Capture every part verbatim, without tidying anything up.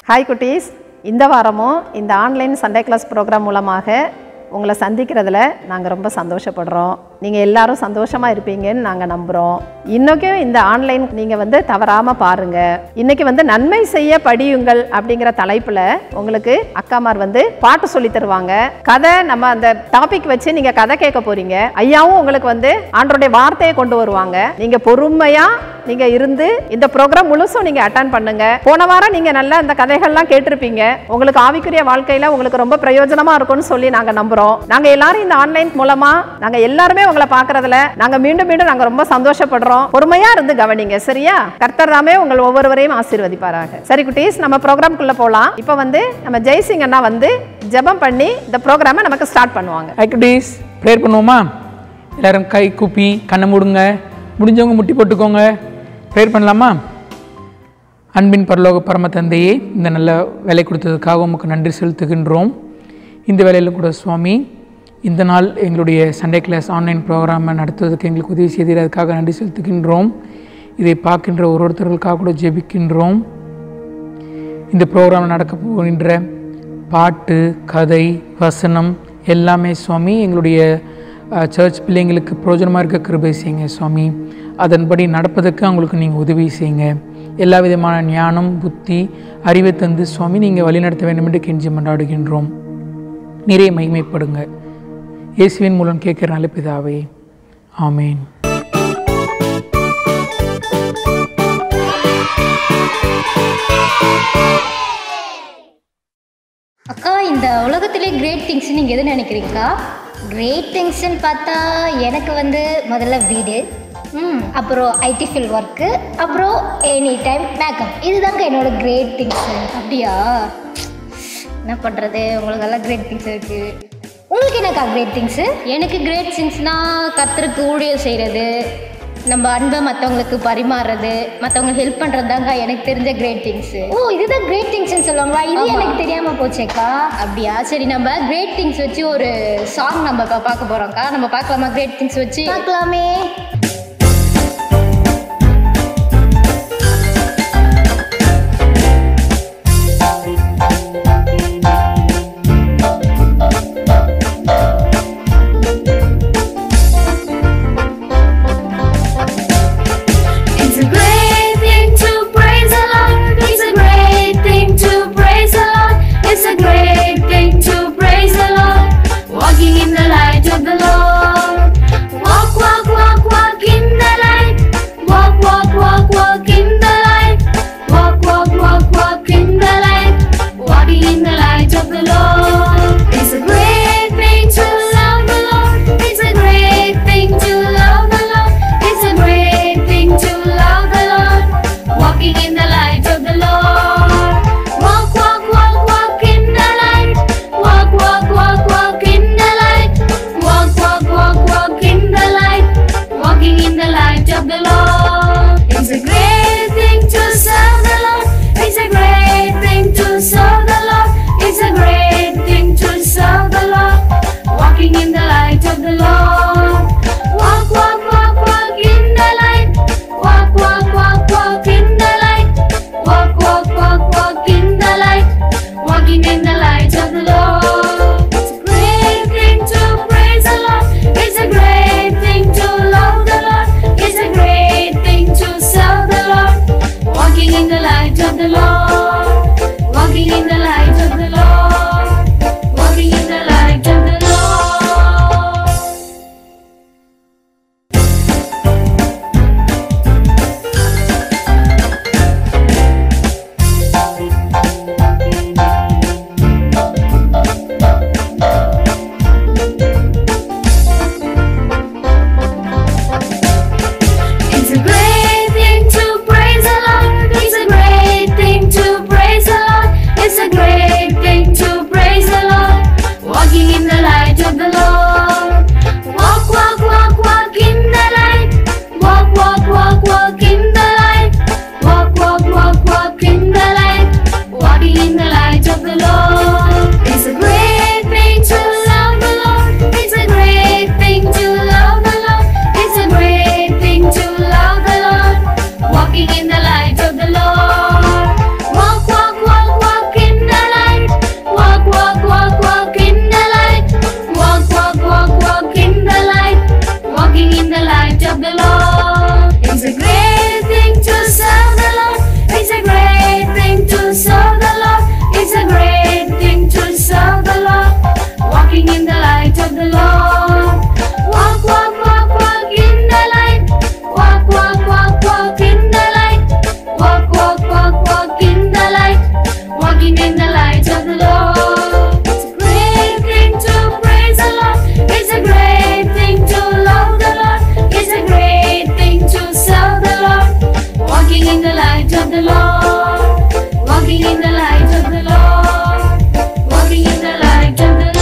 Hi குட்டீஸ், இந்த வாரமும் இந்த ஆன்லைன் சண்டே கிளாஸ் ப்ரோக்ராம் மூலமாக உங்களை சந்திக்கிறதுல நாங்கள் ரொம்ப சந்தோஷப்படுறோம். நீங்கள் எல்லாரும் சந்தோஷமாக இருப்பீங்கன்னு நாங்கள் நம்புகிறோம். இன்றைக்கும் இந்த ஆன்லைன் நீங்கள் வந்து தவறாமல் பாருங்கள். இன்றைக்கி வந்து நன்மை செய்ய படியுங்கள் அப்படிங்கிற தலைப்பில் உங்களுக்கு அக்காமார் வந்து பாட்டு சொல்லி தருவாங்க. கதை நம்ம அந்த டாபிக் வச்சு நீங்கள் கதை கேட்க போகிறீங்க. ஐயாவும் உங்களுக்கு வந்து ஆண்டவருடைய வார்த்தையை கொண்டு வருவாங்க. நீங்கள் பொறுமையாக நீங்கள் இருந்து இந்த ப்ரோக்ராம் முழுசும் நீங்கள் அட்டன் பண்ணுங்க. போன வாரம் நீங்கள் நல்லா அந்த கதைகள்லாம் கேட்டிருப்பீங்க. உங்களுக்கு ஆவிக்குரிய வாழ்க்கையில் உங்களுக்கு ரொம்ப பிரயோஜனமாக இருக்கும்னு சொல்லி நாங்கள் நம்புகிறோம். நாங்கள் எல்லாரும் இந்த ஆன்லைன் மூலமாக நாங்கள் எல்லாருமே உங்களை பார்க்கறதுல நாங்கள் மீண்டும் மீண்டும் நாங்கள் ரொம்ப சந்தோஷப்படுறோம். பொறுமையாக இருந்து கவனிங்க, சரியா? கர்த்தர் தாமே உங்கள் ஒவ்வொருவரையும் ஆசீர்வதிப்பாராக. சரி குட்டீஸ், நம்ம ப்ரோக்ராம்குள்ளே போகலாம். இப்போ வந்து நம்ம ஜெய்சிங் அண்ணா வந்து ஜெபம் பண்ணி இந்த ப்ரோக்ராமை நமக்கு ஸ்டார்ட் பண்ணுவாங்க. ஹை குட்டீஸ், ப்ரேயர் பண்ணுவோமா? எல்லாரும் கை கூப்பி கண்ணை மூடுங்க. முடிஞ்சவங்க முட்டி போட்டுக்கோங்க. ப்ரேயர் பண்ணலாமா? அன்பின் பரலோக பரம தந்தையே, இந்த நல்ல வேலை கொடுத்ததுக்காக உமக்கு நன்றி செலுத்துகின்றோம். இந்த வேலையில் கூட சுவாமி, இந்த நாள் எங்களுடைய சண்டே கிளாஸ் ஆன்லைன் ப்ரோக்ராமை நடத்துவதற்கு எங்களுக்கு உதவி செய்ததற்காக நன்றி செலுத்துகின்றோம். இதை பார்க்கின்ற ஒரு ஒருத்தர்களுக்காக கூட ஜெபிக்கின்றோம். இந்த ப்ரோக்ராம் நடக்க போகின்ற பாட்டு, கதை, வசனம் எல்லாமே சுவாமி எங்களுடைய சர்ச் பிள்ளைங்களுக்கு பிரயோஜனமாக இருக்க கிருபை செய்யுங்க சுவாமி. அதன்படி நடப்பதற்கு அவங்களுக்கு நீங்கள் உதவி செய்யுங்க. எல்லா விதமான ஞானம், புத்தி, அறிவை தந்து சுவாமி நீங்கள் வழிநடத்த வேண்டும் என்று கெஞ்சி மன்றாடுகின்றோம். நிறைய மகிமைப்படுங்க. இயேசுவின் மூலம் கேட்கிற நல்ல பிதாவே, ஆமேன். அக்கா, இந்த உலகத்திலே கிரேட் திங்ஸ் நீங்கள் எது நினைக்கிறீங்கக்கா? கிரேட் திங்ஸ்ன்னு பார்த்தா எனக்கு வந்து முதல்ல வீடு, ம் அப்புறம் ஐடி ஃபீல்ட் ஒர்க்கு, அப்புறம் எனி டைம் மேக்கப். இதுதாங்க என்னோட கிரேட் திங்ஸு. அப்படியா? என்ன பண்ணுறது, உங்களுக்கெல்லாம் கிரேட் திங்ஸ் இருக்குது. உங்களுக்கு என்னக்கா கிரேட் திங்ஸு? எனக்கு கிரேட் திங்ஸ்னால் கர்த்தருக்கு ஊழியம் செய்கிறது, நம்ம அன்பை மற்றவங்களுக்கு பரிமாறுறது, மற்றவங்களுக்கு ஹெல்ப் பண்ணுறது தாங்க எனக்கு தெரிஞ்ச கிரேட் திங்ஸு. ஓ, இதுதான் கிரேட் திங்ஸ்ன்னு சொல்லுவாங்களா? இது எனக்கு தெரியாமல் போச்சேக்கா. அப்படியா? சரி, நம்ம கிரேட் திங்ஸ் வச்சு ஒரு சாங் நம்ம இப்போ பார்க்க போகிறோம்க்கா. நம்ம பார்க்கலாமா? கிரேட் திங்ஸ் வச்சு பார்க்கலாமே. It's a great thing to the Lord, walking in the light of the Lord, walking in the light of the Lord.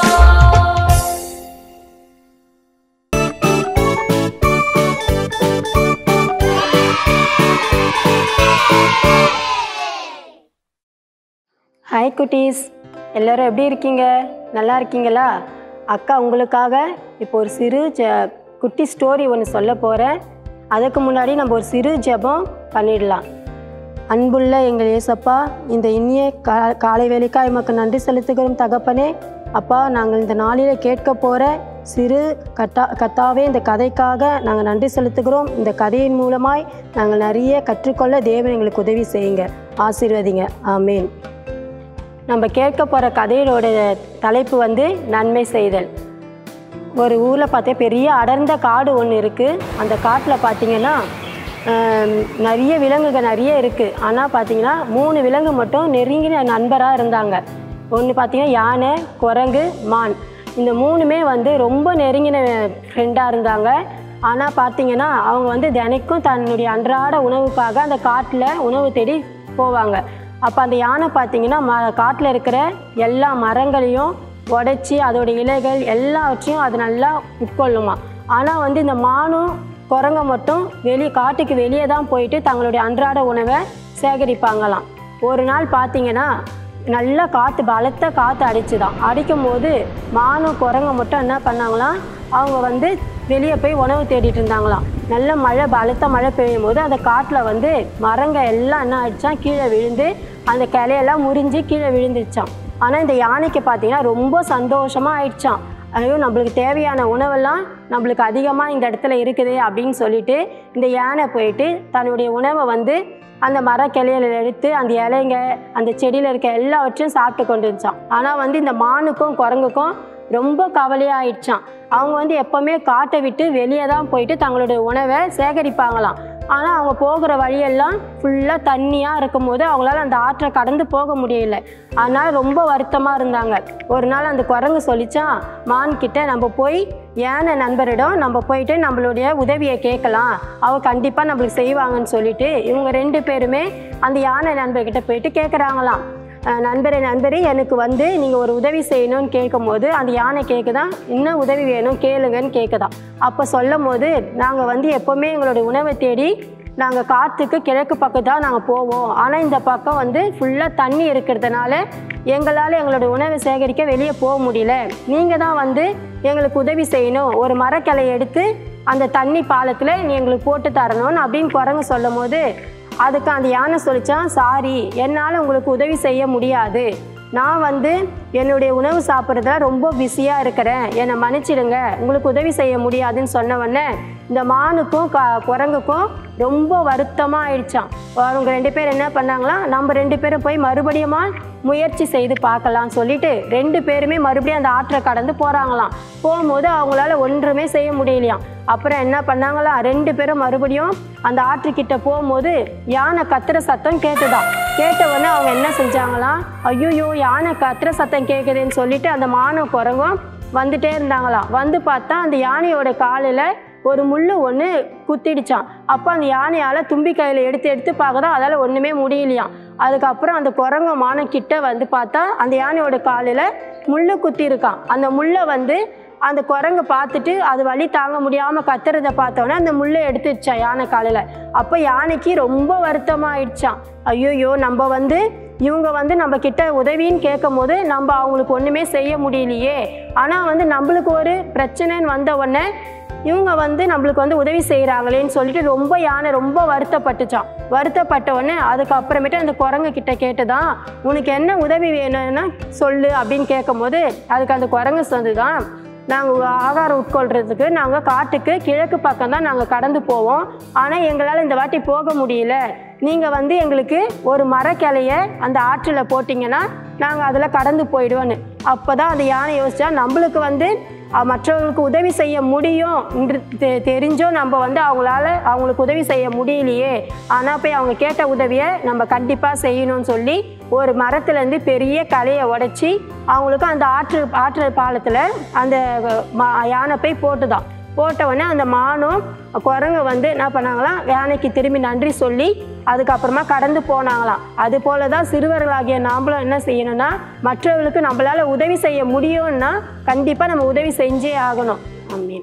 Hi குட்டீஸ், எல்லோரும் எப்படி இருக்கீங்க? நல்லா இருக்கீங்களா? அக்கா உங்களுக்காக இப்போ ஒரு சிறு ஜ குட்டி ஸ்டோரி ஒன்று சொல்ல போகிறேன். அதுக்கு முன்னாடி நம்ம ஒரு சிறு ஜெபம் பண்ணிடலாம். அன்புள்ள எங்கள் ஏசப்பா, இந்த இனிய கா காலை வேலைக்காக எமக்கு நன்றி செலுத்துகிறோம் தகப்பனே. அப்பா, நாங்கள் இந்த நாளில் கேட்க போகிற சிறு கட்டா கத்தாவே இந்த கதைக்காக நாங்கள் நன்றி செலுத்துகிறோம். இந்த கதையின் மூலமாய் நாங்கள் நிறைய கற்றுக்கொள்ள தேவன் எங்களுக்கு உதவி செய்யுங்க, ஆசீர்வதிங்க. ஆமேன். நம்ம கேட்க போகிற கதையோட தலைப்பு வந்து நன்மை செய்தல். ஒரு ஊரில் பார்த்தா பெரிய அடர்ந்த காடு ஒன்று இருக்குது. அந்த காட்டில் பார்த்திங்கன்னா நிறைய விலங்குகள் நிறைய இருக்குது. ஆனால் பார்த்திங்கன்னா மூணு விலங்கு மட்டும் நெருங்கின நண்பராக இருந்தாங்க. ஒன்று பார்த்திங்கன்னா யானை, குரங்கு, மான். இந்த மூணுமே வந்து ரொம்ப நெருங்கின ஃப்ரெண்டாக இருந்தாங்க. ஆனால் பார்த்திங்கன்னா அவங்க வந்து தினைக்கும் தன்னுடைய அன்றாட உணவுக்காக அந்த காட்டில் உணவு தேடி போவாங்க. அப்போ அந்த யானை பார்த்திங்கன்னா ம காட்டில் இருக்கிற எல்லா மரங்களையும் உடைச்சி அதோட இலைகள் எல்லாவற்றையும் அது நல்லா உட்கொள்ளுமா. ஆனால் வந்து இந்த மானும் குரங்க மட்டும் வெளியே காட்டுக்கு வெளியே தான் போயிட்டு தங்களுடைய அன்றாட உணவை சேகரிப்பாங்களாம். ஒரு நாள் பார்த்திங்கன்னா நல்லா காற்று, பலத்த காற்று அடிச்சுதான். அடிக்கும் போது மானும் குரங்க மட்டும் என்ன பண்ணாங்களாம், அவங்க வந்து வெளியே போய் உணவு தேடிட்டு இருந்தாங்களாம். நல்ல மழை, பலத்த மழை பெய்யும் போது அந்த காட்டில் வந்து மரங்கள் எல்லாம் என்ன ஆயிடுச்சான், கீழே விழுந்து அந்த கிளையெல்லாம் முறிஞ்சு கீழே விழுந்துருச்சான். ஆனால் இந்த யானைக்கு பார்த்திங்கன்னா ரொம்ப சந்தோஷமாக ஆயிடுச்சான். ஐயோ, நம்மளுக்கு தேவையான உணவெல்லாம் நம்மளுக்கு அதிகமாக இந்த இடத்துல இருக்குது அப்படின்னு சொல்லிட்டு இந்த யானை போயிட்டு தன்னுடைய உணவை வந்து அந்த மர கிளையில எடுத்து அந்த இலைங்க அந்த செடியில் இருக்க எல்லாவற்றையும் சாப்பிட்டு கொண்டு இருந்துச்சான். ஆனால் வந்து இந்த மானுக்கும் குரங்குக்கும் ரொம்ப கவலையாயிடுச்சான். அவங்க வந்து எப்போவுமே காட்டை விட்டு வெளியே தான் போயிட்டு தங்களுடைய உணவை சேகரிப்பாங்களாம். ஆனால் அவங்க போகிற வழியெல்லாம் ஃபுல்லாக தண்ணியாக இருக்கும் போது அவங்களால அந்த ஆற்றை கடந்து போக முடியல. அதனால் ரொம்ப வருத்தமாக இருந்தாங்க. ஒரு நாள் அந்த குரங்கு சொல்லிச்சான் மான்கிட்ட, நம்ம போய் யானை நண்பரிடம் நம்ம போயிட்டு நம்மளுடைய உதவியை கேட்கலாம், அவ கண்டிப்பாக நம்மளுக்கு செய்வாங்கன்னு சொல்லிட்டு இவங்க ரெண்டு பேருமே அந்த யானை நண்பர்கிட்ட போயிட்டு கேட்குறாங்களாம். நண்பரே நண்பரே எனக்கு வந்து நீங்கள் ஒரு உதவி செய்யணும்னு கேட்கும் போது அந்த யானை கேட்குதான், இன்னும் உதவி வேணும் கேளுங்கன்னு கேட்குதான். அப்போ சொல்லும் போது, நாங்கள் வந்து எப்போவுமே எங்களோட உணவை தேடி நாங்கள் காற்றுக்கு கிழக்கு பக்கம் தான் நாங்கள் போவோம். ஆனால் இந்த பக்கம் வந்து ஃபுல்லாக தண்ணி இருக்கிறதுனால எங்களால் எங்களோட உணவை சேகரிக்க வெளியே போக முடியல. நீங்கள் தான் வந்து எங்களுக்கு உதவி செய்யணும், ஒரு மரக்கிளையை எடுத்து அந்த தண்ணி பாலத்தில் நீ எங்களுக்கு போட்டு தரணும்னு அப்படின்னு குரங்கு சொல்லும் போது அதுக்கு அந்த யானை சொல்லிச்சான், சாரி, என்னால் உங்களுக்கு உதவி செய்ய முடியாது. நான் வந்து என்னுடைய உணவு சாப்பிட்றதுல ரொம்ப பிஸியாக இருக்கிறேன், என்னை மன்னிச்சிடுங்க, உங்களுக்கு உதவி செய்ய முடியாதுன்னு சொன்ன உடனே இந்த மானுக்கும் க குரங்குக்கும் ரொம்ப வருத்தமாக ஆயிடுச்சான். அவங்க ரெண்டு பேர் என்ன பண்ணாங்களாம், நம்ம ரெண்டு பேரும் போய் மறுபடியும் முயற்சி செய்து பார்க்கலாம் சொல்லிட்டு ரெண்டு பேருமே மறுபடியும் அந்த ஆற்றை கடந்து போகிறாங்களாம். போகும்போது அவங்களால ஒன்றுமே செய்ய முடியலையாம். அப்புறம் என்ன பண்ணாங்களாம், ரெண்டு பேரும் மறுபடியும் அந்த ஆற்றுக்கிட்ட போகும்போது யானை கத்துற சத்தம் கேட்டுதான். கேட்ட உடனே அவங்க என்ன செஞ்சாங்களாம், ஐயோ யானை கத்துற சத்தம் கேட்குதுன்னு சொல்லிட்டு அந்த மானும் குரங்கும் வந்துட்டே இருந்தாங்களாம். வந்து பார்த்தா அந்த யானையோட காலில் ஒரு முள் ஒன்று குத்திடுச்சான். அப்போ அந்த யானையால் தும்பி கையில் எடுத்து எடுத்து பார்க்கதான் அதால் ஒன்றுமே முடியலையாம். அதுக்கப்புறம் அந்த குரங்கு மானக்கிட்ட வந்து பார்த்தா அந்த யானையோட காலில் முள் குத்தி இருக்கான். அந்த முள்ளை வந்து அந்த குரங்கு பார்த்துட்டு அது வலி தாங்க முடியாமல் கத்துறதை பார்த்தோன்னே அந்த முள்ளை எடுத்துடுச்சான் யானை காலில். அப்போ யானைக்கு ரொம்ப வருத்தமாயிடுச்சான். ஐயோயோ, நம்ம வந்து இவங்க வந்து நம்ம கிட்ட உதவின்னு கேட்கும் போது நம்ம அவங்களுக்கு ஒன்றுமே செய்ய முடியலையே, ஆனால் வந்து நம்மளுக்கு ஒரு பிரச்சனைன்னு வந்த உடனே இவங்க வந்து நம்மளுக்கு வந்து உதவி செய்கிறாங்களேன்னு சொல்லிட்டு ரொம்ப யானை ரொம்ப வருத்தப்பட்டுச்சான். வருத்தப்பட்ட உடனே அதுக்கப்புறமேட்டு அந்த குரங்கு கிட்ட கேட்டுதான், உனக்கு என்ன உதவி வேணும்னா சொல்லு அப்படின்னு கேட்கும் போது அதுக்கு அந்த குரங்கு சொந்துதான், நாங்கள் ஆகாரம் உட்கொள்கிறதுக்கு நாங்கள் காட்டுக்கு கிழக்கு பக்கம் தான் நாங்கள் கடந்து போவோம், ஆனால் எங்களால் இந்த வாட்டி போக முடியல, நீங்கள் வந்து எங்களுக்கு ஒரு மரக்கிளையை அந்த ஆற்றில் போட்டிங்கன்னா நாங்கள் அதில் கடந்து போயிடுவோன்னு. அப்போ தான் அந்த யானை யோசிச்சா, நம்மளுக்கு வந்து மற்றவங்களுக்கு உதவி செய்ய முடியும் என்று தெ தெரிஞ்சோ நம்ம வந்து அவங்களால அவங்களுக்கு உதவி செய்ய முடியலையே, ஆனால் போய் அவங்க கேட்ட உதவியை நம்ம கண்டிப்பாக செய்யணும்னு சொல்லி ஒரு மரத்துலேருந்து பெரிய கலையை உடைச்சி அவங்களுக்கு அந்த ஆற்று ஆற்று பாலத்தில் அந்த யானை போய் போட்டுதான். போட்டவுடனே அந்த மானும் குரங்கு வந்து என்ன பண்ணாங்களாம், யானைக்கு திரும்பி நன்றி சொல்லி அதுக்கப்புறமா கடந்து போனாங்களாம். அது போல தான் சிறுவர்களாகிய நாமளும் என்ன செய்யணும்னா, மற்றவர்களுக்கு நம்மளால் உதவி செய்ய முடியும்னா கண்டிப்பாக நம்ம உதவி செஞ்சே ஆகணும். ஆமென்.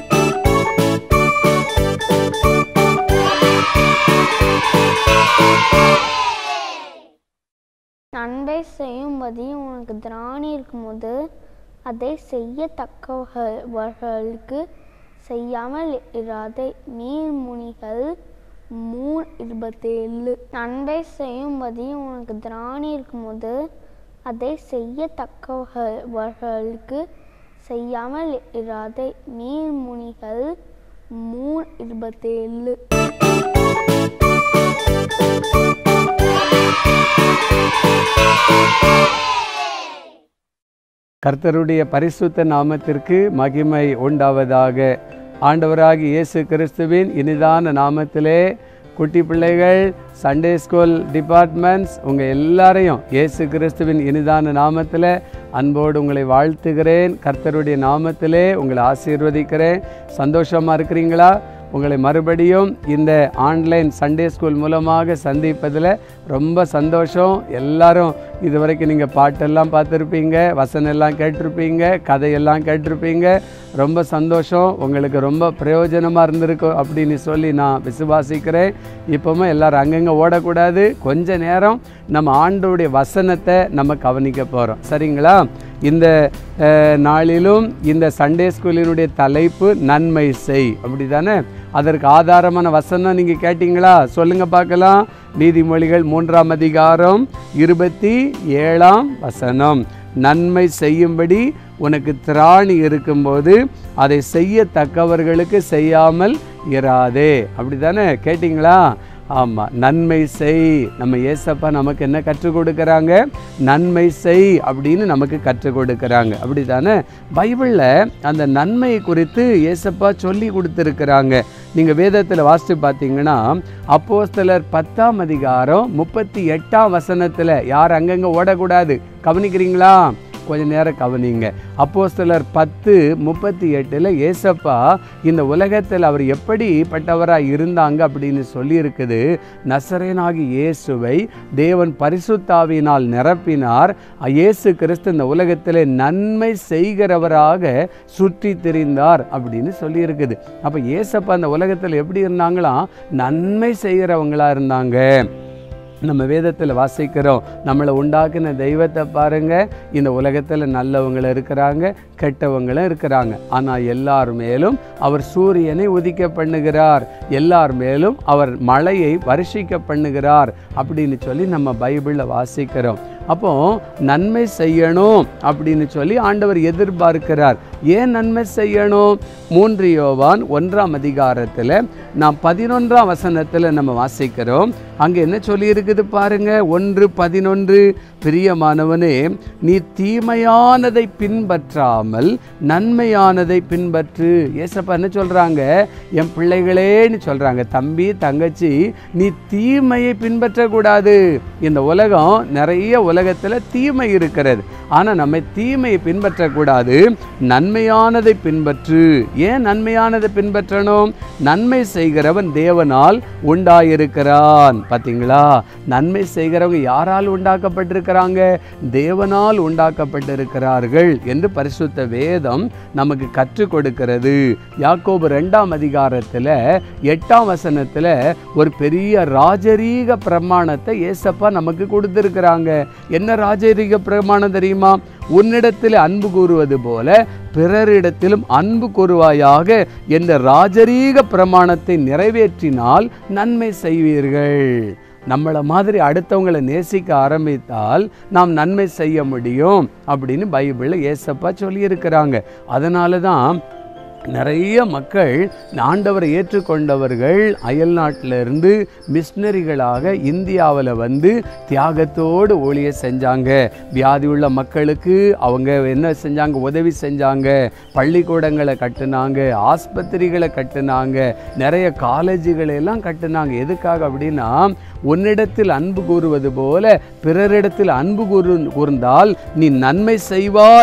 நன்மை செய்யும்படி உனக்கு திராணி இருக்கும்போது அதை செய்யத்தக்கவர்களுக்கு செய்யாமல் இராதே. நீர்முனிகள் மூணு இருபத்தேழு. நன்மை செய்யும்படி உனக்கு திராணி இருக்கும்போது அதை செய்யத்தக்கவர்களுக்கு செய்யாமல் இராதே. நீர்முனிகள் மூணு இருபத்தேழு. கர்த்தருடைய பரிசுத்த நாமத்திற்கு மகிமை உண்டாவதாக. ஆண்டவராகிய இயேசு கிறிஸ்துவின் இனிதான நாமத்திலே குட்டி பிள்ளைகள், சண்டே ஸ்கூல் டிபார்ட்மெண்ட்ஸ் உங்கள் எல்லாரையும் இயேசு கிறிஸ்துவின் இனிதான நாமத்தில் அன்போடு உங்களை வாழ்த்துகிறேன். கர்த்தருடைய நாமத்திலே உங்களை ஆசீர்வதிக்கிறேன். சந்தோஷமாக இருக்கிறீங்களா? உங்களை மறுபடியும் இந்த ஆன்லைன் சண்டே ஸ்கூல் மூலமாக சந்திப்பதில் ரொம்ப சந்தோஷம். எல்லாரும் இது வரைக்கும் நீங்கள் பாட்டெல்லாம் பார்த்துருப்பீங்க, வசனம் எல்லாம் கேட்டிருப்பீங்க, கதையெல்லாம் கேட்டிருப்பீங்க. ரொம்ப சந்தோஷம். உங்களுக்கு ரொம்ப பிரயோஜனமாக இருந்திருக்கும் அப்படின்னு சொல்லி நான் விசுவாசிக்கிறேன். இப்போவும் எல்லோரும் அங்கங்கே ஓடக்கூடாது. கொஞ்ச நேரம் நம்ம ஆண்டவருடைய வசனத்தை நம்ம கவனிக்க போகிறோம். சரிங்களா? இந்த நாளிலும் இந்த சண்டே ஸ்கூலினுடைய தலைப்பு நன்மை செய், அப்படி தானே? அதற்கு ஆதாரமான வசனம் நீங்கள் கேட்டிங்களா? சொல்லுங்கள் பார்க்கலாம். நீதிமொழிகள் மூன்றாம் அதிகாரம் இருபத்தி ஏழாம் வசனம். நன்மை செய்யும்படி உனக்கு திராணி இருக்கும்போது அதை செய்யத்தக்கவர்களுக்கு செய்யாமல் இராதே. அப்படி தானே? கேட்டிங்களா? ஆமாம், நன்மை செய். நம்ம ஏசப்பா நமக்கு என்ன கற்றுக் கொடுக்குறாங்க? நன்மை செய் அப்படின்னு நமக்கு கற்றுக் கொடுக்குறாங்க. அப்படி தானே? பைபிளில் அந்த நன்மை குறித்து ஏசப்பா சொல்லி கொடுத்துருக்குறாங்க. நீங்கள் வேதத்தில் வாசித்து பார்த்தீங்கன்னா அப்போஸ்தலர் பத்தாம் அதிகாரம் முப்பத்தி எட்டாம் வசனத்தில், யார் அங்கங்கே ஓடக்கூடாது, கவனிக்கிறீங்களா? கொஞ்சம் நேரம் கவனிங்க. அப்போஸ்தலர் பத்து முப்பத்தி எட்டில் ஏசப்பா இந்த உலகத்தில் அவர் எப்படிப்பட்டவராக இருந்தாங்க அப்படின்னு சொல்லியிருக்குது. நசரேனாகி இயேசுவை தேவன் பரிசுத்தாவினால் நிரப்பினார். இயேசு கிறிஸ்து இந்த உலகத்தில் நன்மை செய்கிறவராக சுற்றி திரிந்தார் அப்படின்னு சொல்லியிருக்குது. அப்போ ஏசப்பா இந்த உலகத்தில் எப்படி இருந்தாங்களாம்? நன்மை செய்கிறவங்களா இருந்தாங்க. நம்ம வேதத்தில் வாசிக்கிறோம், நம்மளை உண்டாக்குன தெய்வத்தை பாருங்கள். இந்த உலகத்தில் நல்லவங்களும் இருக்கிறாங்க, கெட்டவங்களும் இருக்கிறாங்க. ஆனால் எல்லார் மேலும் அவர் சூரியனை உதிக்க பண்ணுகிறார், எல்லார் மேலும் அவர் மழையை வருஷிக்க பண்ணுகிறார் அப்படின்னு சொல்லி நம்ம பைபிளில் வாசிக்கிறோம். அப்போ நன்மை செய்யணும் அப்படின்னு சொல்லி ஆண்டவர் எதிர்பார்க்கிறார். ஏன் நன்மை செய்யணும்? மூன்று யோவான் ஒன்றாம் அதிகாரத்தில் நாம் பதினொன்றாம் வசனத்தில் நம்ம வாசிக்கிறோம். அங்கே என்ன சொல்லி இருக்குது பாருங்க. ஒன்று பதினொன்று. பிரியமானவனே, நீ தீமையானதை பின்பற்றாமல் நன்மையானதை பின்பற்று. ஏசப்பா என்ன சொல்றாங்க? என் பிள்ளைகளேன்னு சொல்றாங்க. தம்பி தங்கச்சி, நீ தீமையை பின்பற்றக்கூடாது. இந்த உலகம் நிறைய உலகத்தில் தீமை இருக்கிறது. ஆனால் நம்ம தீமையை பின்பற்றக்கூடாது, நன்மையானதை பின்பற்று. ஏன் நன்மையானதை பின்பற்றணும்? நன்மை செய்கிறவன் தேவனால் உண்டாயிருக்கிறான். பார்த்தீங்களா? நன்மை செய்கிறவங்க யாரால் உண்டாக்கப்பட்டிருக்கிறாங்க? தேவனால் உண்டாக்கப்பட்டிருக்கிறார்கள் என்று பரிசுத்த வேதம் நமக்கு கற்றுக் கொடுக்கிறது. யாக்கோபு ரெண்டாம் அதிகாரத்தில் எட்டாம் வசனத்தில் ஒரு பெரிய ராஜரீக பிரமாணத்தை ஏசப்பா நமக்கு கொடுத்திருக்கிறாங்க. என்ன ராஜரீக பிரமாணம் தெரியுமா? உன்னிடத்தில் அன்பு கூறுவது போல பிறரிடத்திலும் அன்பு கூறுவாயாக என்ற ராஜரீக பிரமாணத்தை நிறைவேற்றினால் நன்மை செய்வீர்கள். நம்மளை மாதிரி அடுத்தவங்களை நேசிக்க ஆரம்பித்தால் நாம் நன்மை செய்ய முடியும் அப்படின்னு பைபிளில் ஏசப்பா சொல்லியிருக்கிறாங்க. அதனால தான் நிறைய மக்கள் ஆண்டவரை ஏற்றுக்கொண்டவர்கள் அயல் நாட்டிலிருந்து மிஷினரிகளாக இந்தியாவில் வந்து தியாகத்தோடு ஊழிய செஞ்சாங்க. வியாதி உள்ள மக்களுக்கு அவங்க என்ன செஞ்சாங்க? உதவி செஞ்சாங்க. பள்ளிக்கூடங்களை கட்டுனாங்க, ஆஸ்பத்திரிகளை கட்டுனாங்க, நிறைய காலேஜுகளை எல்லாம் கட்டுனாங்க. எதுக்காக அப்படின்னா, உன்னிடத்தில் அன்பு கூறுவது போல பிறரிடத்தில் அன்பு கூறு கூர்ந்தால் நீ நன்மை செய்வாய்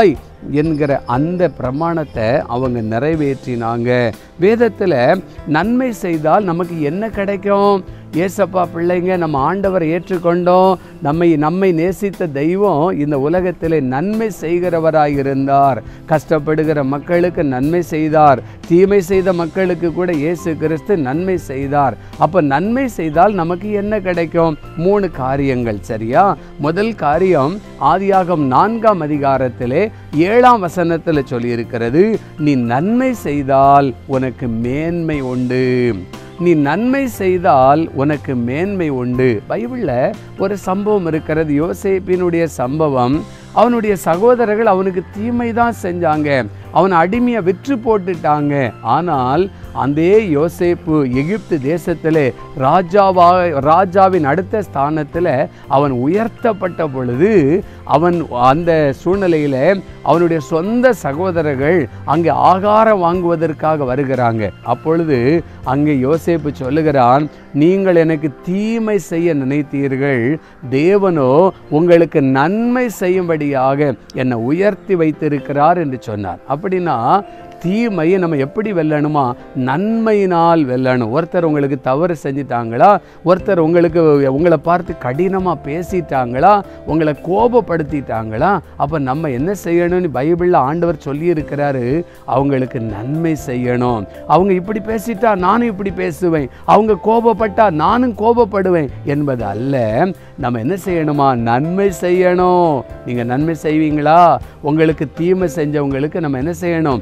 என்கிற அந்த பிரமாணத்தை அவங்க நிறைவேற்றினாங்க. வேதத்தில் நன்மை செய்தால் நமக்கு என்ன கிடைக்கும்? ஏசப்பா பிள்ளைங்க, நம்ம ஆண்டவரை ஏற்றுக்கொண்டோம். நம்மை நம்மை நேசித்த தெய்வம் இந்த உலகத்தில் நன்மை செய்கிறவராய் இருந்தார். கஷ்டப்படுகிற மக்களுக்கு நன்மை செய்தார். தீமை செய்த மக்களுக்கு கூட இயேசு கிறிஸ்து நன்மை செய்தார். அப்போ நன்மை செய்தால் நமக்கு என்ன கிடைக்கும்? மூணு காரியங்கள், சரியா? முதல் காரியம் ஆதியாகமம் நான்காம் அதிகாரத்திலே ஏழாம் வசனத்தில் சொல்லியிருக்கிறது, நீ நன்மை செய்தால் உனக்கு மேன்மை உண்டு. நீ நன்மை செய்தால் உனக்கு மேன்மை உண்டு. பைபிளில் ஒரு சம்பவம் இருக்கிறது, யோசேப்பினுடைய சம்பவம். அவனுடைய சகோதரர்கள் அவனுக்கு தீமை தான் செஞ்சாங்க, அவனை அடிமையை விற்று போட்டுட்டாங்க. ஆனால் அந்த யோசேப்பு எகிப்து தேசத்தில் ராஜாவா ராஜாவின் அடுத்த ஸ்தானத்தில் அவன் உயர்த்தப்பட்ட பொழுது அவன் அந்த சூழ்நிலையில் அவனுடைய சொந்த சகோதரர்கள் அங்கே ஆகாரம் வாங்குவதற்காக வருகிறாங்க. அப்பொழுது அங்கே யோசேப்பு சொல்லுகிறான், நீங்கள் எனக்கு தீமை செய்ய நினைத்தீர்கள், தேவனோ உங்களுக்கு நன்மை செய்யும்படியாக என்னை உயர்த்தி வைத்திருக்கிறார் என்று சொன்னார். அப்படின்னா தீமையை நம்ம எப்படி வெல்லணுமா? நன்மையினால் வெல்லணும். ஒருத்தர் உங்களுக்கு தவறு செஞ்சிட்டாங்களா, ஒருத்தர் உங்களுக்கு உங்களை பார்த்து கடினமாக பேசிட்டாங்களா, உங்களை கோபப்படுத்திட்டாங்களா, அப்போ நம்ம என்ன செய்யணும்னு பைபிளில் ஆண்டவர் சொல்லியிருக்கிறாரு, அவங்களுக்கு நன்மை செய்யணும். அவங்க இப்படி பேசிட்டா நானும் இப்படி பேசுவேன், அவங்க கோபப்பட்டா நானும் கோபப்படுவேன் என்பது அல்ல. நம்ம என்ன செய்யணுமா? நன்மை செய்யணும். நீங்கள் நன்மை செய்வீங்களா? உங்களுக்கு தீமை செஞ்சவங்களுக்கு நம்ம என்ன செய்யணும்?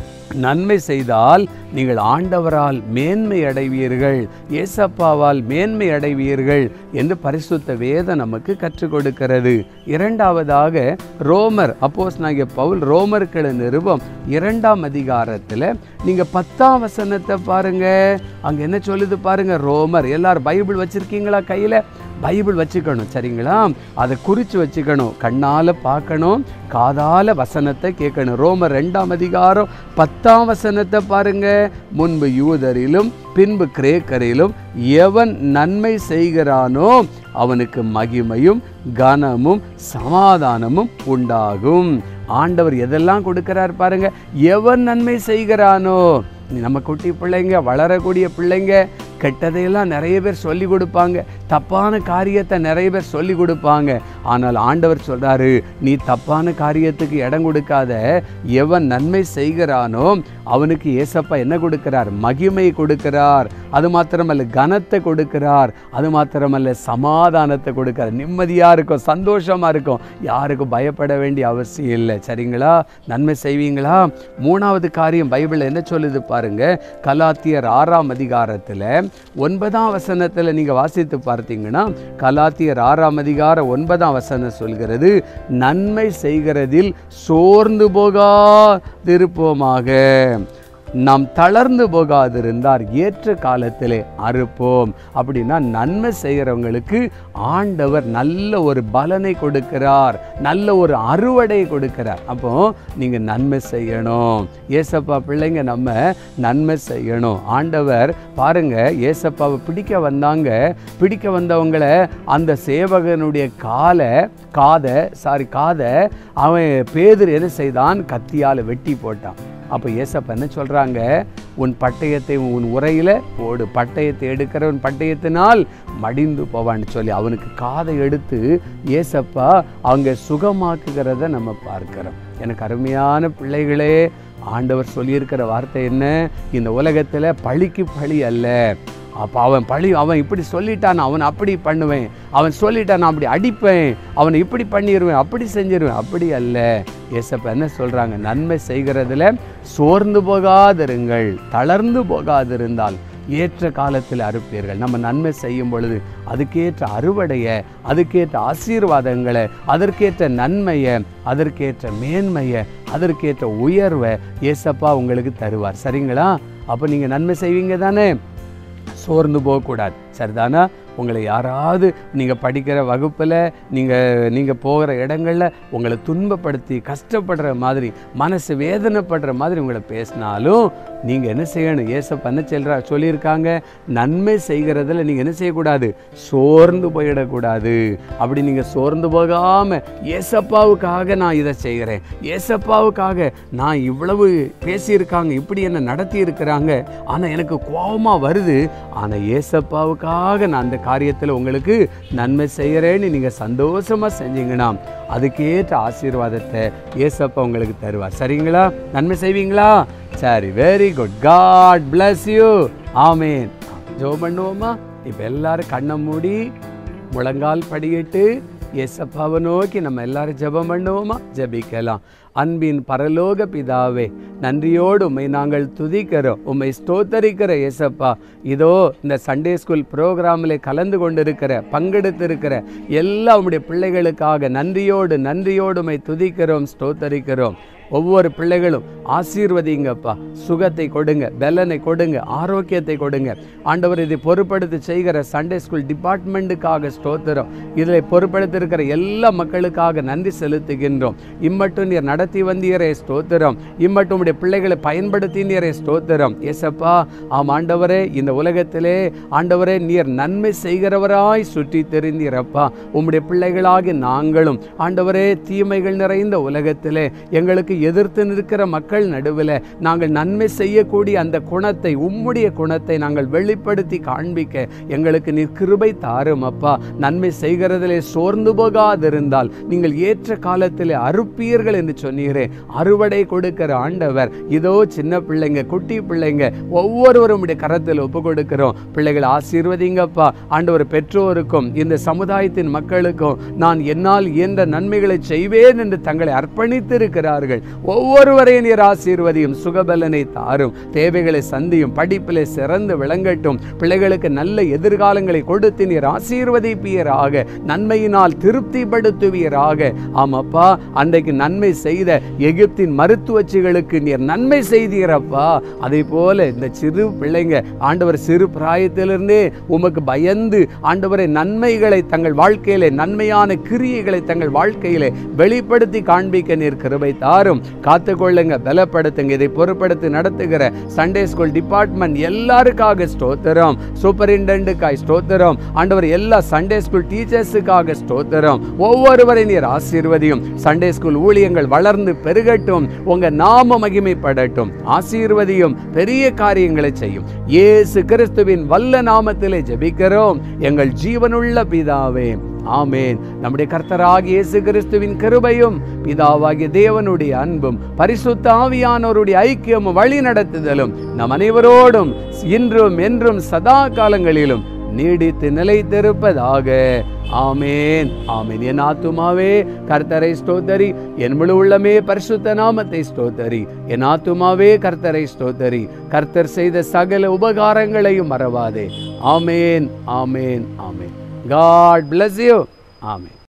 நன்மை செய்தால் நீங்கள் ஆண்டவரால் மேன்மை அடைவீர்கள், ஏசப்பாவால் மேன்மை அடைவீர்கள் என்று பரிசுத்த வேதம் நமக்கு கற்றுக் கொடுக்கிறது. இரண்டாவதாக ரோமர் அப்போஸ்தலனாகிய பவுல் ரோமர்கள் நிருபம் இரண்டாம் அதிகாரத்தில் நீங்கள் பத்தாம் வசனத்தை பாருங்க. அங்கே என்ன சொல்லுது பாருங்க. ரோமர், எல்லாரும் பைபிள் வச்சிருக்கீங்களா? கையில் பைபிள் வச்சுக்கணும், சரிங்களா? அதை குறித்து வச்சுக்கணும், கண்ணால் பார்க்கணும், காதால வசனத்தை கேட்கணும். ரோமர் ரெண்டாம் அதிகாரம் பத்தாம் வசனத்தை பாருங்க. முன்பு யூதரிலும் பின்பு கிரேக்கரிலும் எவன் நன்மை செய்கிறானோ அவனுக்கு மகிமையும் கனமும் சமாதானமும் உண்டாகும். ஆண்டவர் எதெல்லாம் கொடுக்கிறார் பாருங்க. எவன் நன்மை செய்கிறானோ, நம்ம குட்டி பிள்ளைங்க, வளரக்கூடிய பிள்ளைங்க கெட்டதையெல்லாம் நிறைய பேர் சொல்லி கொடுப்பாங்க, தப்பான காரியத்தை நிறைய பேர் சொல்லி கொடுப்பாங்க. ஆனால் ஆண்டவர் சொல்றாரு, நீ தப்பான காரியத்துக்கு இடம் கொடுக்காத, எவன் நன்மை செய்கிறானோ அவனுக்கு ஏசப்பா என்ன கொடுக்கிறார்? மகிமை கொடுக்கிறார். அது மாத்திரமல்ல, கனத்தை கொடுக்கிறார். அது மாத்திரமல்ல, சமாதானத்தை கொடுக்கிறார். நிம்மதியா இருக்கும், சந்தோஷமா இருக்கும், யாருக்கும் பயப்பட வேண்டிய அவசியம் இல்லை, சரிங்களா? நன்மை செய்வீங்களா? மூணாவது காரியம் பைபிள் என்ன சொல்லுது பாருங்க. கலாத்தியர் ஆறாம் அதிகாரத்தில் ஒன்பதாம் வசனத்தில் நீங்க வாசித்து பார்த்தீங்கன்னா, கலாத்தியர் ஆறாம் அதிகாரம் ஒன்பதாம் வசனம் சொல்கிறது, நன்மை செய்கிறதில் சோர்ந்து போகாதிருப்போமாக, நாம் தளர்ந்து போகாதிருந்தார் ஏற்ற காலத்திலே அறுப்போம். அப்படின்னா நன்மை செய்கிறவங்களுக்கு ஆண்டவர் நல்ல ஒரு பலனை கொடுக்கிறார், நல்ல ஒரு அறுவடை கொடுக்கிறார். அப்போ நீங்க நன்மை செய்யணும். ஏசப்பா பிள்ளைங்க, நம்ம நன்மை செய்யணும். ஆண்டவர் பாருங்க, ஏசப்பாவை பிடிக்க வந்தாங்க. பிடிக்க வந்தவங்களை அந்த சேவகனுடைய காலை காதை சாரி காதை அவன் பேதுரு என்ன செய்தான்? கத்தியால் வெட்டி போட்டான். அப்போ ஏசப்பா என்ன சொல்கிறாங்க? உன் பட்டயத்தை உன் உரையில் போடு, பட்டயத்தை எடுக்கிறவன் பட்டயத்தினால் மடிந்து போவான்னு சொல்லி அவனுக்கு காதை எடுத்து ஏசப்பா அவங்க சுகமாக்குகிறத நம்ம பார்க்கிறோம். எனக்கு அருமையான பிள்ளைகளே, ஆண்டவர் சொல்லியிருக்கிற வார்த்தை என்ன? இந்த உலகத்தில் பழிக்கு பழி அல்ல. அப்போ அவன் பழி, அவன் இப்படி சொல்லிட்டான், அவன் அப்படி பண்ணுவேன், அவன் சொல்லிட்டான் நான் அப்படி அடிப்பேன், அவனை இப்படி பண்ணிடுவேன், அப்படி செஞ்சிருவேன், அப்படி அல்ல. ஏசப்பா என்ன சொல்கிறாங்க? நன்மை செய்கிறதுல சோர்ந்து போகாதிருங்கள், தளர்ந்து போகாதிருந்தால் ஏற்ற காலத்தில் அறுப்பீர்கள். நம்ம நன்மை செய்யும் பொழுது அதுக்கேற்ற அறுவடையை, அதுக்கேற்ற ஆசீர்வாதங்களை, அதற்கேற்ற நன்மையை, அதற்கேற்ற மேன்மையை, அதற்கேற்ற உயர்வை ஏசப்பா உங்களுக்கு தருவார், சரிங்களா? அப்போ நீங்கள் நன்மை செய்வீங்க தானே? சோர்ந்து போகக்கூடாது, சரிதானா? உங்களை யாராவது நீங்கள் படிக்கிற வகுப்பில் நீங்கள் நீங்கள் போகிற இடங்களில் உங்களை துன்பப்படுத்தி கஷ்டப்படுற மாதிரி மனசு வேதனைப்படுற மாதிரி உங்களை பேசினாலும் நீங்கள் என்ன செய்யணும்? ஏசப்பா என்ன சொல்கிறா சொல்லியிருக்காங்க, நன்மை செய்கிறதுல நீங்கள் என்ன செய்யக்கூடாது? சோர்ந்து போயிடக்கூடாது. அப்படி நீங்கள் சோர்ந்து போகாமல் ஏசப்பாவுக்காக நான் இதை செய்கிறேன், ஏசப்பாவுக்காக நான் இவ்வளவு பேசியிருக்காங்க, இப்படி என்னை நடத்தி இருக்கிறாங்க, ஆனால் எனக்கு கோபமாக வருது, ஆனால் ஏசப்பாவுக்காக நான் அந்த காரியத்தில் உங்களுக்கு நன்மை செய்கிறேன்னு நீங்கள் சந்தோஷமாக செஞ்சீங்கன்னா அதுக்கேற்ற ஆசீர்வாதத்தை ஏசப்பா உங்களுக்கு தருவார். சரிங்களா? நன்மை செய்வீங்களா? சரி, very good. God bless you. Amen. ஜெபம் பண்ணுவோமா? இப்போ எல்லாரும் கண்ணை மூடி முழங்கால் படியிட்டு ஏசப்பாவை நோக்கி நம்ம எல்லாரும் ஜெபம் பண்ணுவோமா? ஜெபிக்கலாம். அன்பின் பரலோக பிதாவே, நன்றியோடு உம்மை நாங்கள் துதிக்கிறோம், உம்மை ஸ்தோத்தரிக்கிற ஏசப்பா. இதோ இந்த சண்டே ஸ்கூல் ப்ரோக்ராமில் கலந்து கொண்டிருக்கிற பங்கெடுத்திருக்கிற எல்லா உம்முடைய பிள்ளைகளுக்காக நன்றியோடு நன்றியோடு உம்மை துதிக்கிறோம், ஸ்தோத்தரிக்கிறோம். ஒவ்வொரு பிள்ளைகளும் ஆசீர்வதிங்கப்பா, சுகத்தை கொடுங்க, பலனை கொடுங்க, ஆரோக்கியத்தை கொடுங்க. ஆண்டவர் இதை பொறுப்படுத்தி செய்கிற சண்டே ஸ்கூல் டிபார்ட்மெண்ட்டுக்காக ஸ்தோத்திரம். இதில் பொறுப்படுத்திருக்கிற எல்லா மக்களுக்காக நன்றி செலுத்துகின்றோம். இம்மட்டும் நீர் நடத்தி வந்தீரே ஸ்தோத்திரம், இம்மட்டும் உடைய பிள்ளைகளை பயன்படுத்தினீரே ஸ்தோத்திரம். ஏசப்பா, ஆம் ஆண்டவரே, இந்த உலகத்திலே ஆண்டவரே நீர் நன்மை செய்கிறவராய் சுற்றி தெரிந்தீரப்பா. உம்முடைய பிள்ளைகளாகி நாங்களும் ஆண்டவரே தீமைகள் நிறைந்த உலகத்திலே எங்களுக்கு எதிர்த்து நிற்கிற மக்கள் நடுவில் நாங்கள் நன்மை செய்யக்கூடிய அந்த குணத்தை, உம்முடைய குணத்தை நாங்கள் வெளிப்படுத்தி காண்பிக்க எங்களுக்கு நீர் கிருபை தாரும் அப்பா. நன்மை செய்கிறதிலே சோர்ந்து போகாதிருந்தால் நீங்கள் ஏற்ற காலத்திலே அறுப்பீர்கள் என்று சொன்னீரே. அறுவடை கொடுக்கிற ஆண்டவர், இதோ சின்ன பிள்ளைங்க, குட்டி பிள்ளைங்க ஒவ்வொருவரும் உடைய கரத்தில் ஒப்பு கொடுக்கிறோம். பிள்ளைகள் ஆசீர்வதிங்கப்பா. ஆண்டவர் பெற்றோருக்கும் இந்த சமுதாயத்தின் மக்களுக்கும் நான் என்னால் இயன்ற நன்மைகளை செய்வேன் என்று தங்களை அர்ப்பணித்திருக்கிறார்கள். ஒவ்வொருவரையும் நீர் ஆசீர்வதியும், சுகபலனை தாரும், தேவைகளை சந்தியும், படிப்பிலே சிறந்து விளங்கட்டும், பிள்ளைகளுக்கு நல்ல எதிர்காலங்களை கொடுத்து நீர் ஆசீர்வதிப்பீராக, நன்மையினால் திருப்திப்படுத்துவீராக. ஆமாப்பா, அன்றைக்கு நன்மை செய்த எகிப்தின் மருத்துவச்சிகளுக்கு நீர் நன்மை செய்தீரப்பா. அதே போல இந்த சிறு பிள்ளைங்க ஆண்டவர் சிறு பிராயத்திலிருந்தே உமக்கு பயந்து ஆண்டவரை நன்மைகளை தங்கள் வாழ்க்கையிலே, நன்மையான கிரியைகளை தங்கள் வாழ்க்கையிலே வெளிப்படுத்தி காண்பிக்க நீர் கிருபை தாரும். காத்துக்கொள்ளுங்க, பலப்படுத்துங்க. இதை பொறுப்படுத்தி நடத்துகிற சண்டே ஸ்கூல் டிபார்ட்மெண்ட் எல்லாருக்காக ஸ்தோத்திரம். சூப்பரிண்டெண்டுக்காய் ஸ்தோத்திரம். ஆண்டவர் எல்லா சண்டே ஸ்கூல் டீச்சர்ஸுக்காக ஸ்தோத்திரம். ஒவ்வொருவரை நீர் ஆசீர்வதியும். சண்டே ஸ்கூல் ஊழியங்கள் வளர்ந்து பெருகட்டும், உங்க நாம மகிமைப்படட்டும். ஆசீர்வதியும், பெரிய காரியங்களை செய்யும். இயேசு கிறிஸ்துவின் வல்ல நாமத்திலே ஜெபிக்கிறோம் எங்கள் ஜீவனுள்ள பிதாவே, ஆமேன். நம்முடைய கர்த்தராகிய இயேசு கிறிஸ்துவின் கிருபையும் பிதாவாகிய தேவனுடைய அன்பும் பரிசுத்த ஆவியானவருடைய ஐக்கியமும் வழி நடத்துதலும் நம் அனைவரோடும் இன்றும் என்றும் சதா காலங்களிலும் நீடித்து நிலைத்திருப்பதாக. ஆமேன், ஆமேன். என் ஆத்துமாவே கர்த்தரை ஸ்தோத்தரி, என் முழு உள்ளமே பரிசுத்த நாமத்தை ஸ்தோத்தரி. என் ஆத்துமாவே கர்த்தரை ஸ்தோத்தரி, கர்த்தர் செய்த சகல உபகாரங்களையும் மறவாதே. ஆமேன், ஆமேன், ஆமேன். God bless you. Amen.